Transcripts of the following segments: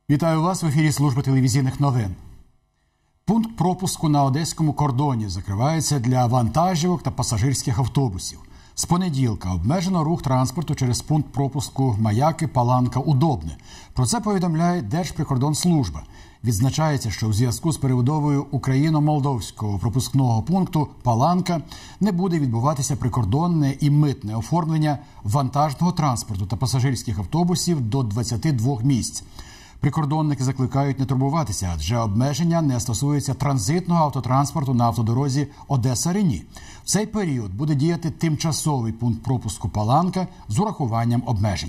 Вітаю вас в ефірі служби телевізійних новин. Пункт пропуску на одеському кордоні закривається для вантажівок та пасажирських автобусів. З понеділка обмежено рух транспорту через пункт пропуску Маяки, Паланка, Удобне. Про це повідомляє Держприкордонслужба. Відзначається, що у зв'язку з перебудовою україно-молдовського пропускного пункту Паланка не буде відбуватися прикордонне і митне оформлення вантажного транспорту та пасажирських автобусів до 22 місць. Прикордонники закликають не турбуватися, адже обмеження не стосується транзитного автотранспорту на автодорозі Одеса-Рені. В цей період буде діяти тимчасовий пункт пропуску Паланка з урахуванням обмежень.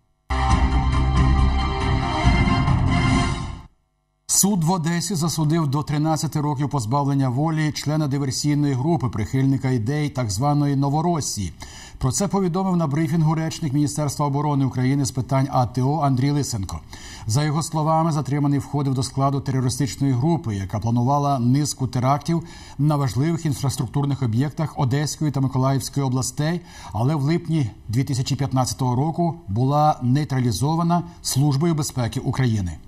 Суд в Одесі засудив до 13 років позбавлення волі члена диверсійної групи, прихильника ідей так званої Новоросії. Про це повідомив на брифінгу речник Міністерства оборони України з питань АТО Андрій Лисенко. За його словами, затриманий входив до складу терористичної групи, яка планувала низку терактів на важливих інфраструктурних об'єктах Одеської та Миколаївської областей, але в липні 2015 року була нейтралізована Службою безпеки України.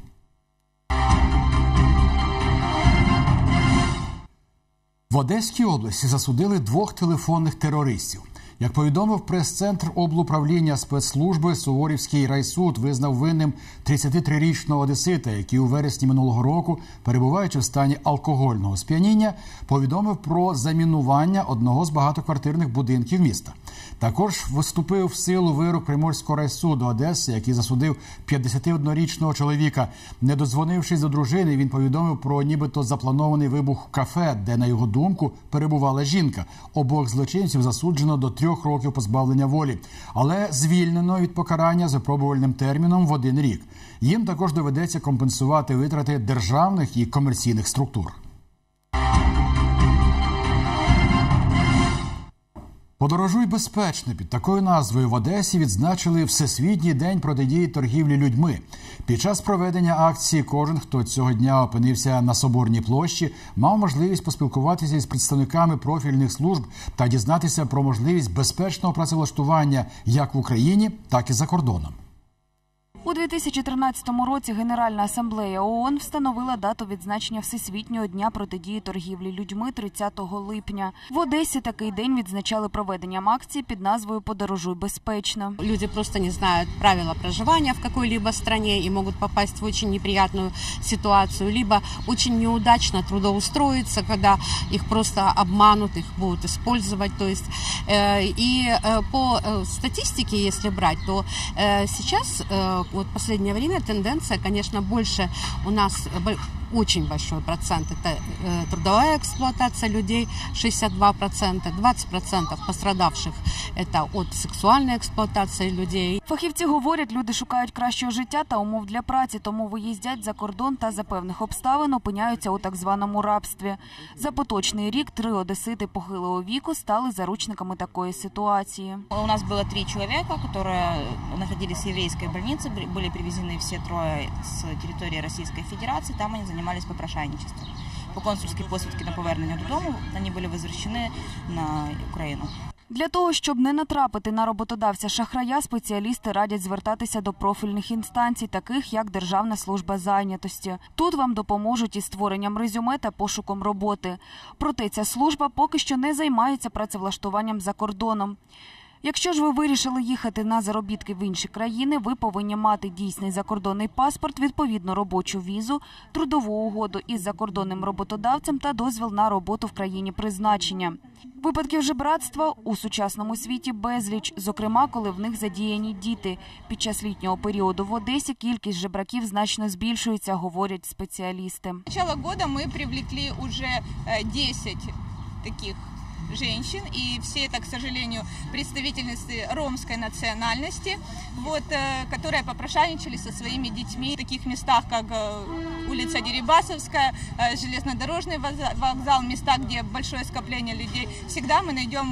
В Одеській області засудили 2 телефонних терористів. Як повідомив прес-центр облуправління спецслужби, Суворівський райсуд визнав винним 33-річного одесита, який у вересні минулого року, перебуваючи в стані алкогольного сп'яніння, повідомив про замінування одного з багатоквартирних будинків міста. Також вступив в силу вирок Приморського райсуду Одеси, який засудив 51-річного чоловіка. Не додзвонившись до дружини, він повідомив про нібито запланований вибух в кафе, де, на його думку, перебувала жінка. Обох злочинців засуджено до 3 років позбавлення волі, але звільнено від покарання з випробувальним терміном в 1 рік. Їм також доведеться компенсувати витрати державних і комерційних структур. «Подорожуй безпечно» під такою назвою в Одесі відзначили Всесвітній день протидії торгівлі людьми. Під час проведення акції кожен, хто цього дня опинився на Соборній площі, мав можливість поспілкуватися із представниками профільних служб та дізнатися про можливість безпечного працевлаштування як в Україні, так і за кордоном. У 2013 році Генеральна асамблея ООН встановила дату відзначення Всесвітнього дня протидії торгівлі людьми 30 липня. В Одесі такий день відзначали проведенням акції під назвою «Подорожуй безпечно». Люди просто не знають правила проживання в какой-либо стране и могут попасть в очень неприятную ситуацию, либо очень неудачно трудоустроиться, когда их просто обманут, их будут использовать. То есть, по статистике, если брать, то сейчас вот в последнее время тенденция, конечно, больше у нас очень большой процент – это трудовая эксплуатация людей, 62%, 20% пострадавших – это от сексуальной експлуатації людей. Фахівці говорять, люди шукають кращого життя та умов для праці, тому виїздять за кордон та за певних обставин опиняються у так званому рабстві. За поточний рік 3 одесити похилого віку стали заручниками такої ситуації. У нас было 3 человека, которые находились в еврейской больнице, были привезены все 3 с территории Российской Федерации, там они занимались попрошайничеством. По консульській посвідці на повернення додому вони були возвращені на Україну. Для того, щоб не натрапити на роботодавця-шахрая, спеціалісти радять звертатися до профільних інстанцій, таких як Державна служба зайнятості. Тут вам допоможуть із створенням резюме та пошуком роботи. Проте ця служба поки що не займається працевлаштуванням за кордоном. Якщо ж ви вирішили їхати на заробітки в інші країни, ви повинні мати дійсний закордонний паспорт, відповідну робочу візу, трудову угоду із закордонним роботодавцем та дозвіл на роботу в країні призначення. Випадків жебрацтва у сучасному світі безліч, зокрема, коли в них задіяні діти. Під час літнього періоду в Одесі кількість жебраків значно збільшується, говорять спеціалісти. З початку року ми привлекли вже 10 таких женщин, и все это, к сожалению, представительницы ромской национальности, которые попрошайничали со своими детьми в таких местах, как улица Дерибасовская, железнодорожный вокзал, места, где большое скопление людей. Всегда мы найдем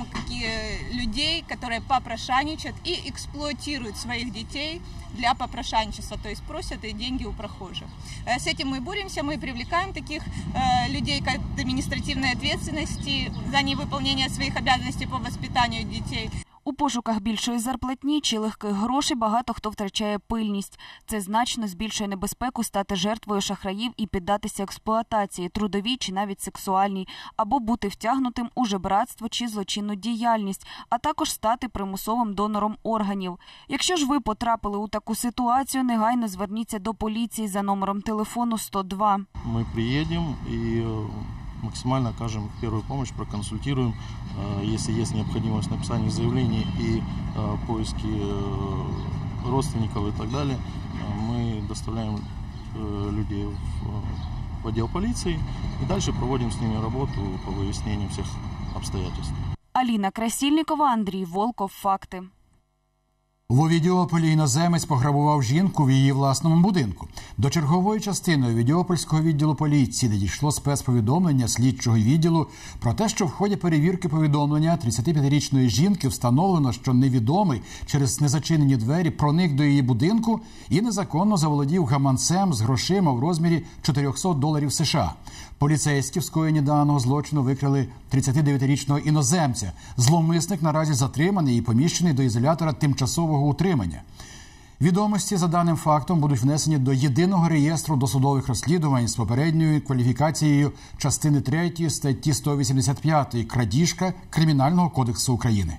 людей, которые попрошайничают и эксплуатируют своих детей для попрошайничества, то есть просят деньги у прохожих. С этим мы боремся, мы привлекаем таких людей к административной ответственности за невыполнение своих обязанностей по воспитанию детей. У пошуках більшої зарплатні чи легких грошей багато хто втрачає пильність. Це значно збільшує небезпеку стати жертвою шахраїв і піддатися експлуатації, трудовій чи навіть сексуальній, або бути втягнутим у жебратство чи злочинну діяльність, а також стати примусовим донором органів. Якщо ж ви потрапили у таку ситуацію, негайно зверніться до поліції за номером телефону 102. Мы приедем и максимально окажем первую помощь, проконсультируем, если есть необходимость написания заявлений и поиски родственников и так далее. Мы доставляем людей в отдел полиции и дальше проводим с ними работу по выяснению всех обстоятельств. Аліна Красільникова, Андрій Волков. Факти. В Овідіополі іноземець пограбував жінку в її власному будинку. До чергової частини Овідіопольського відділу поліції надійшло спецповідомлення слідчого відділу про те, що в ході перевірки повідомлення 35-річної жінки встановлено, що невідомий через незачинені двері проник до її будинку і незаконно заволодів гаманцем з грошима в розмірі $400 США. Поліцейські в скоєнні даного злочину викрили 39-річного іноземця. Зловмисник наразі затриманий і поміщений до ізолятора тимчасового утримання. Відомості за даним фактом будуть внесені до єдиного реєстру досудових розслідувань з попередньою кваліфікацією частини 3 статті 185 «Крадіжка» Кримінального кодексу України.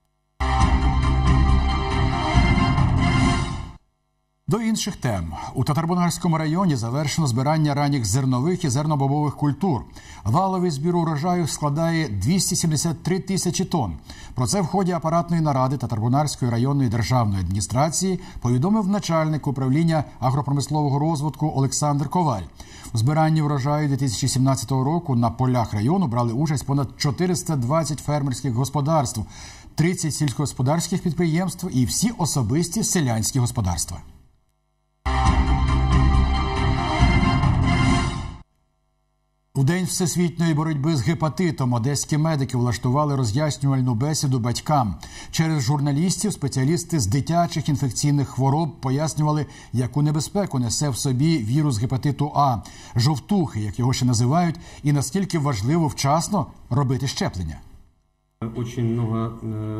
До інших тем. У Татарбунарському районі завершено збирання ранніх зернових і зернобобових культур. Валовий збір урожаю складає 273 тисячі тонн. Про це в ході апаратної наради Татарбунарської районної державної адміністрації повідомив начальник управління агропромислового розвитку Олександр Коваль. У збиранні врожаю 2017 року на полях району брали участь понад 420 фермерських господарств, 30 сільськогосподарських підприємств і всі особисті селянські господарства. У День всесвітньої боротьби з гепатитом одеські медики влаштували роз'яснювальну бесіду батькам. Через журналістів спеціалісти з дитячих інфекційних хвороб пояснювали, яку небезпеку несе в собі вірус гепатиту А, жовтухи, як його ще називають, і наскільки важливо вчасно робити щеплення. Дуже багато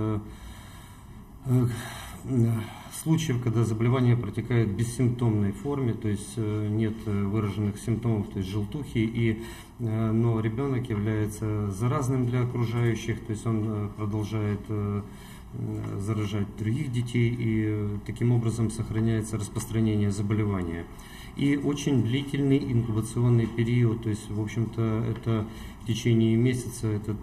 случаев, когда заболевание протекает в бессимптомной форме, то есть нет выраженных симптомов, то есть желтухи, но ребенок является заразным для окружающих, то есть он продолжает заражать других детей, и таким образом сохраняется распространение заболевания. И очень длительный инкубационный период, то есть, в общем-то, это в течение месяца этот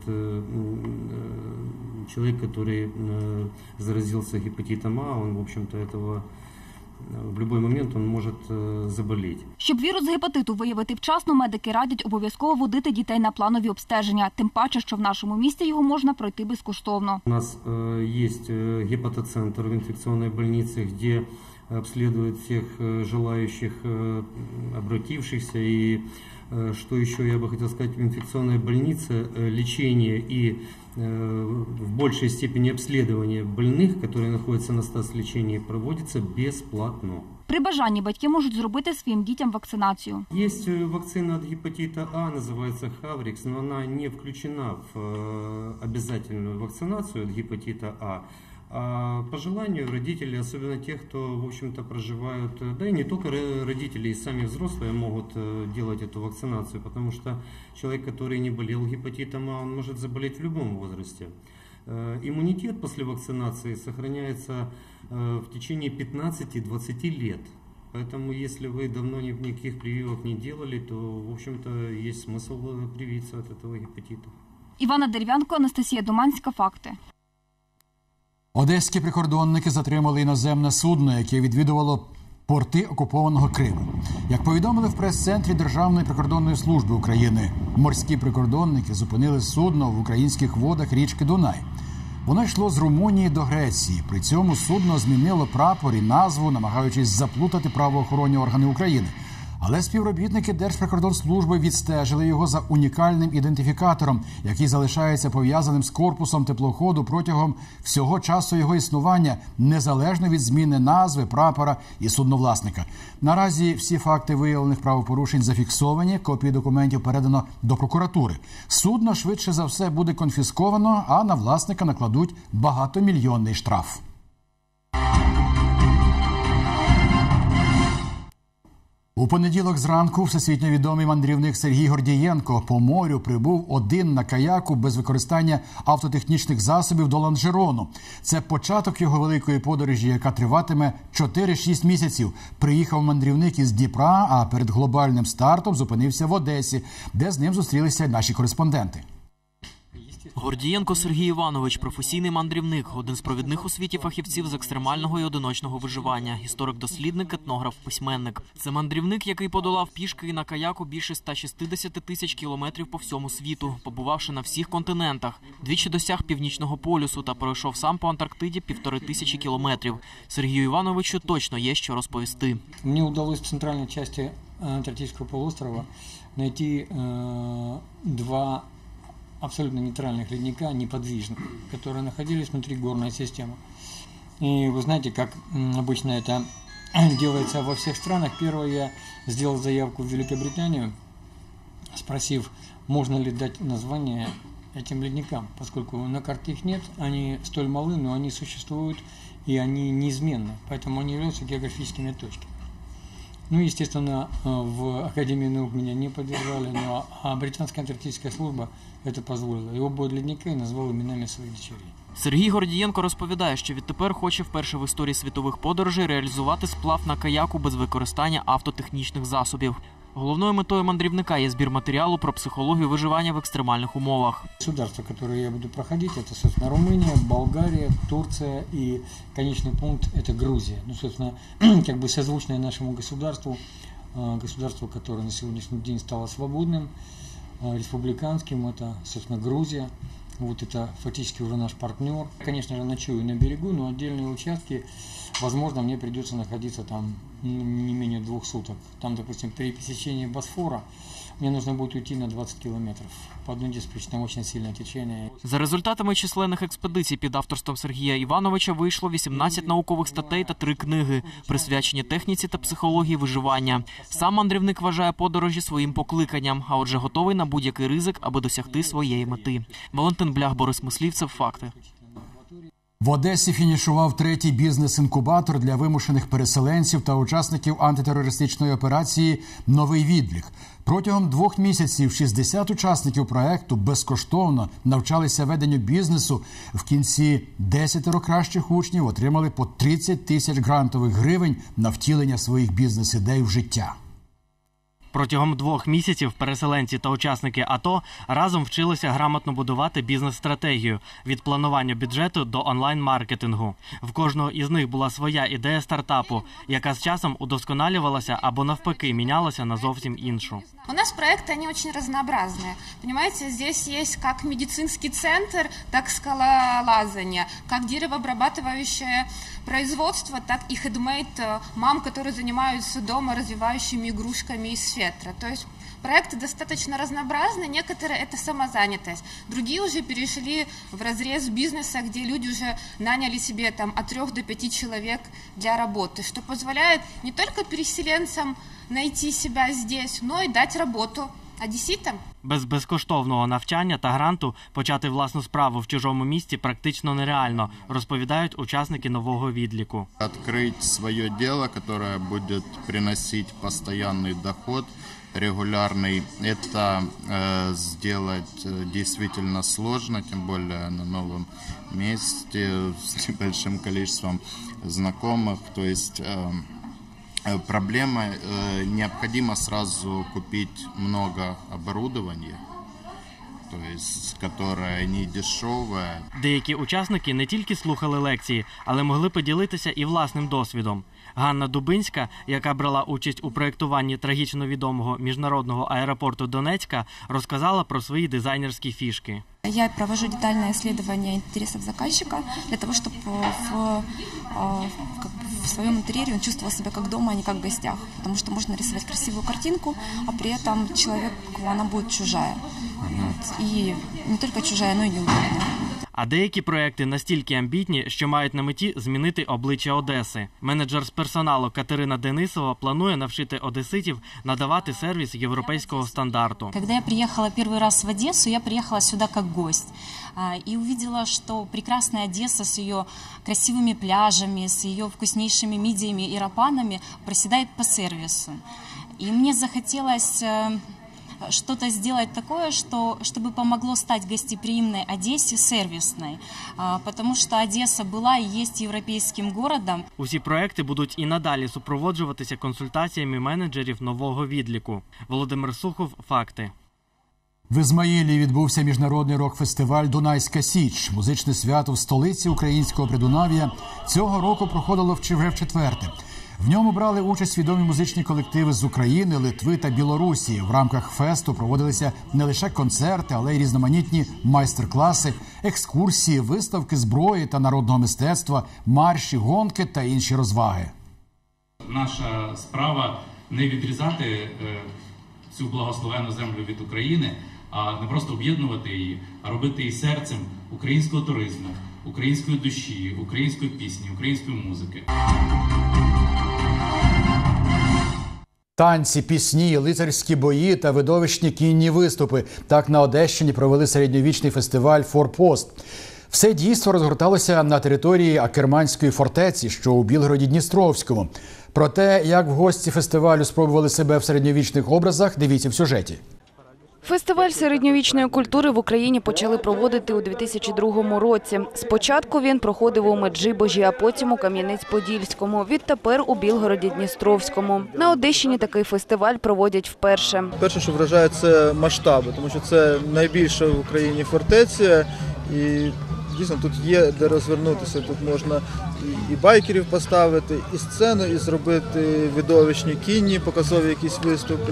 человек, который заразился гепатитом А, он, в общем-то, этого в будь-який момент він може заболіти. Щоб вірус гепатиту виявити вчасно, медики радять обов'язково водити дітей на планові обстеження. Тим паче, що в нашому місті його можна пройти безкоштовно. У нас є гепатоцентр в інфекційній больниці, де обследуют всех желающих, обратившихся. И что еще я бы хотел сказать, в инфекционной больнице лечение и в большей степени обследование больных, которые находятся на стацлечении, проводится бесплатно. При бажанні батьки можуть зробити своїм дітям вакцинацію. Есть вакцина от гепатита А, называется Хаврикс, но она не включена в обязательную вакцинацию от гепатита А. А по желанию родителей, особенно тех, кто, в общем-то, проживают, да и не только родители, и сами взрослые могут делать эту вакцинацию, потому что человек, который не болел гепатитом А, он может заболеть в любом возрасте. Иммунитет после вакцинации сохраняется в течение 15-20 лет. Поэтому, если вы давно никаких прививок не делали, то, в общем-то, есть смысл привиться от этого гепатита. Івана Дерев'янко, Анастасія Думанська. Факти. Одеські прикордонники затримали іноземне судно, яке відвідувало порти окупованого Криму. Як повідомили в прес-центрі Державної прикордонної служби України, морські прикордонники зупинили судно в українських водах річки Дунай. Воно йшло з Румунії до Греції. При цьому судно змінило прапор і назву, намагаючись заплутати правоохоронні органи України. Але співробітники Держприкордонслужби відстежили його за унікальним ідентифікатором, який залишається пов'язаним з корпусом теплоходу протягом всього часу його існування, незалежно від зміни назви, прапора і судновласника. Наразі всі факти виявлених правопорушень зафіксовані, копії документів передано до прокуратури. Судно швидше за все буде конфісковано, а на власника накладуть багатомільйонний штраф. У понеділок зранку всесвітньо відомий мандрівник Сергій Гордієнко по морю прибув один на каяку без використання автотехнічних засобів до Ланжерону. Це початок його великої подорожі, яка триватиме 4-6 місяців. Приїхав мандрівник із Дніпра, а перед глобальним стартом зупинився в Одесі, де з ним зустрілися наші кореспонденти. Гордієнко Сергій Іванович – професійний мандрівник, один з провідних у світі фахівців з екстремального і одиночного виживання, історик-дослідник, етнограф, письменник. Це мандрівник, який подолав пішки і на каяку більше 160 тисяч кілометрів по всьому світу, побувавши на всіх континентах. Двічі досяг Північного полюсу та пройшов сам по Антарктиді 1500 кілометрів. Сергію Івановичу точно є що розповісти. Мені вдалося в центральній частині Антарктичного полуострова знайти два абсолютно нейтральных ледника, неподвижных, которые находились внутри горной системы. И вы знаете, как обычно это делается во всех странах. Первое, я сделал заявку в Великобританию, спросив, можно ли дать название этим ледникам, поскольку на карте их нет, они столь малы, но они существуют и они неизменны, поэтому они являются географическими точками. Ну, естественно, в Академии наук меня не поддержали, но британская антарктическая служба это позволила. И оба ледника я назвал именами своих дочерей. Сергій Гордієнко розповідає, що відтепер хоче вперше в історії світових подорожей реалізувати сплав на каяку без використання автотехнічних засобів. Головною метою мандрівника є збір матеріалу про психологію виживання в екстремальних умовах. Государства, которые я буду проходить, это, собственно, Румыния, Болгария, Турция и конечный пункт – это Грузия. Ну, собственно, как бы созвучное нашему государству, государство, которое на сегодняшний день стало свободным, республиканским, это, собственно, Грузия. Вот это фактически уже наш партнер. Конечно же, ночую на берегу, но отдельные участки, возможно, мне придется находиться там не менее 2 суток. Там, допустим, при пересечении Босфора мне нужно будет уйти на 20 километров. По одной причинам очень сильное течение. За результатами численних експедицій під авторством Сергія Івановича вийшло 18 наукових статей та 3 книги, присвячені техніці та психології виживання. Сам мандрівник вважає подорожі своїм покликанням, а отже готовий на будь-який ризик, аби досягти своєї мети. Валентин Блях, Борис Мислівцев, «Факти». В Одесі фінішував 3-й бізнес-інкубатор для вимушених переселенців та учасників антитерористичної операції «Новий відлік». Протягом 2 місяців 60 учасників проекту безкоштовно навчалися веденню бізнесу. В кінці 10 кращих учнів отримали по 30 тисяч грантових гривень на втілення своїх бізнес-ідей в життя. Протягом 2 місяців переселенці та учасники АТО разом вчилися грамотно будувати бізнес-стратегію – від планування бюджету до онлайн-маркетингу. В кожного із них була своя ідея стартапу, яка з часом удосконалювалася або навпаки мінялася на зовсім іншу. У нас проекты, они очень разнообразные. Понимаете, здесь есть как медицинский центр, так скалолазание, как деревообрабатывающее производство, так и хендмейд мам, которые занимаются дома развивающими игрушками из фетра. То есть проекты достаточно разнообразны, некоторые это самозанятость, другие уже перешли в разрез бизнеса, где люди уже наняли себе там от 3 до 5 человек для работы, что позволяет не только переселенцам найти себя здесь, но и дать роботу одеситам. Без безкоштовного навчання та гранту почати власну справу в чужому місті практично нереально, розповідають учасники нового відліку. Відкрити своє діло, яке буде приносити постійний доход, регулярный, это сделать действительно сложно, тем более на новом месте с небольшим количеством знакомых. То есть проблема, необходимо сразу купить много оборудования, то есть, которое не дешевое. Деякі учасники не тільки слухали лекції, але могли поділитися і власним досвідом. Ганна Дубинська, яка брала участь у проєктуванні трагічно відомого міжнародного аеропорту Донецька, розказала про свої дизайнерські фішки. Я провожу детальное исследование интересов заказчика для того, чтобы в своем интерьере он чувствовал себя как дома, а не как в гостях. Потому что можно рисовать красивую картинку, а при этом человеку она будет чужая. Вот. И не только чужая, но и неудобная. А деякі проекти настільки амбітні, що мають на меті змінити обличчя Одеси. Менеджер з персоналу Катерина Денисова планує навчити одеситів надавати сервіс європейського стандарту. Когда я приехала первый раз в Одессу, я приехала сюда как гость. И увидела, что прекрасная Одесса с ее красивыми пляжами, с ее вкуснейшими мидиями и рапанами проседает по сервису. И мне захотелось что-то сделать такое, чтобы помогло стать гостеприимной Одессе сервисной. Потому что Одесса была и есть европейским городом. Усі проекти будуть і надалі супроводжуватися консультаціями менеджерів нового відліку. Володимир Сухов, «Факти». В Ізмаїлі відбувся міжнародний рок-фестиваль «Дунайська Січ». Музичне свято в столиці українського Придунав'я цього року проходило вже вчетверте. В ньому брали участь відомі музичні колективи з України, Литви та Білорусі. В рамках фесту проводилися не лише концерти, але й різноманітні майстер-класи, екскурсії, виставки зброї та народного мистецтва, марші, гонки та інші розваги. Наша справа не відрізати цю благословенну землю від України, а не просто об'єднувати її, а робити її серцем українського туризму, української душі, української пісні, української музики. Танці, пісні, лицарські бої та видовищні кінні виступи. Так на Одещині провели середньовічний фестиваль «Форпост». Все дійство розгорталося на території Акерманської фортеці, що у Білгороді-Дністровському. Про те, як в гості фестивалю спробували себе в середньовічних образах, дивіться в сюжеті. Фестиваль середньовічної культури в Україні почали проводити у 2002 році. Спочатку він проходив у Меджибожі, а потім у Кам'янець-Подільському. Відтепер у Білгороді-Дністровському. На Одещині такий фестиваль проводять вперше. Перше, що вражає, це масштаби, тому що це найбільша в Україні фортеця. І дійсно тут є де розвернутися. Тут можна і байкерів поставити, і сцену, і зробити видовищні кінні, показові якісь виступи.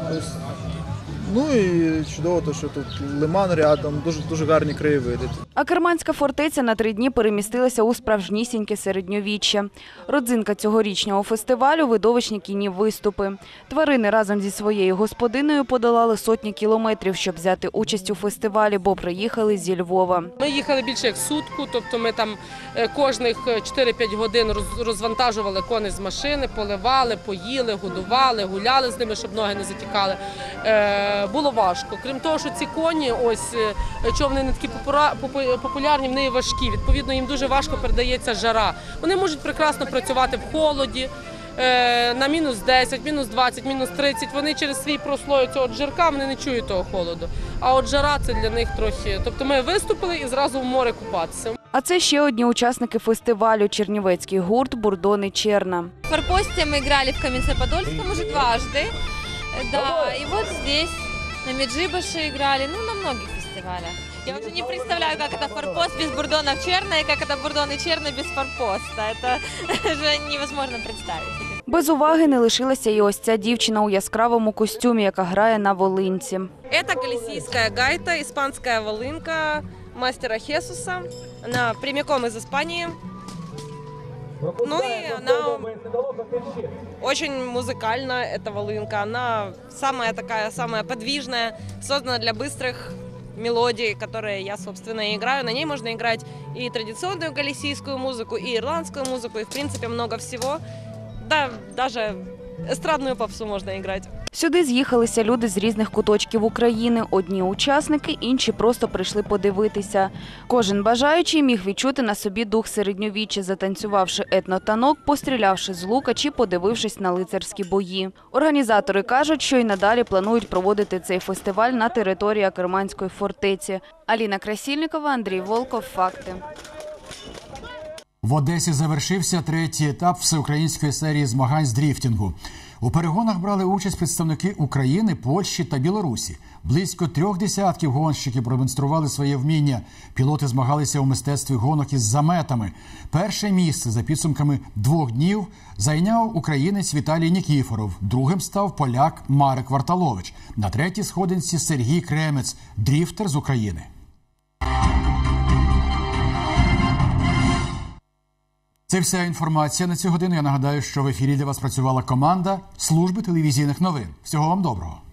Ну і чудово, що тут лиман рядом, дуже гарні краєвиди. Акерманська фортеця на 3 дні перемістилася у справжнісіньке середньовіччя. Родзинка цьогорічного фестивалю – видовищні кінні виступи. Тварини разом зі своєю господиною подолали сотні кілометрів, щоб взяти участь у фестивалі, бо приїхали зі Львова. Ми їхали більше як сутку, тобто ми там кожних 4-5 годин розвантажували коней з машини, поливали, поїли, годували, гуляли з ними, щоб ноги не затікали. Було важко. Крім того, що ці коні, ось, чого вони не такі популярні, вони важкі. Відповідно, їм дуже важко передається жара. Вони можуть прекрасно працювати в холоді, на мінус 10, мінус 20, мінус 30. Вони через свій прослой цього жирка, вони не чують того холоду. А от жара – це для них трохи. Тобто ми виступили і зразу в море купатися. А це ще одні учасники фестивалю – чернівецький гурт «Бурдон і Черна». В «Форпосте» мы играли в Кам'янець-Подільському уже дважды. Да, и вот здесь на Меджибоше играли, на многих фестивалях. Я уже не представляю, как это «Форпост» без «Бурдона в Черной» и как это «Бурдон и Черна» без «Форпоста». Это же невозможно представить. Без уваги не лишилася і ось ця дівчина у яскравому костюмі, яка грає на волинці. Это галисийская гайта, испанская волынка мастера Хесуса. Она прямиком из Испании. Ну и она очень музыкальная, эта волынка. Она самая подвижная, создана для быстрых мелодий, которые я, собственно, и играю. На ней можно играть и традиционную галисийскую музыку, и ирландскую музыку, и, в принципе, много всего. Да, даже естрадную попсу можна грати. Сюди з'їхалися люди з різних куточків України. Одні учасники, інші просто прийшли подивитися. Кожен бажаючий міг відчути на собі дух середньовіччя, затанцювавши етнотанок, пострілявши з лука чи подивившись на лицарські бої. Організатори кажуть, що й надалі планують проводити цей фестиваль на території Акерманської фортеці. Аліна Красільникова, Андрій Волков, «Факти». В Одесі завершився 3-й етап всеукраїнської серії змагань з дріфтингу. У перегонах брали участь представники України, Польщі та Білорусі. Близько 3 десятків гонщиків продемонстрували своє вміння. Пілоти змагалися у мистецтві гонок із заметами. Перше місце за підсумками 2 днів зайняв українець Віталій Нікіфоров. Другим став поляк Марек Варталович. На 3-й сходинці Сергій Кремець, дріфтер з України. Це вся інформація на цю годину. Я нагадаю, що в ефірі для вас працювала команда служби телевізійних новин. Всього вам доброго.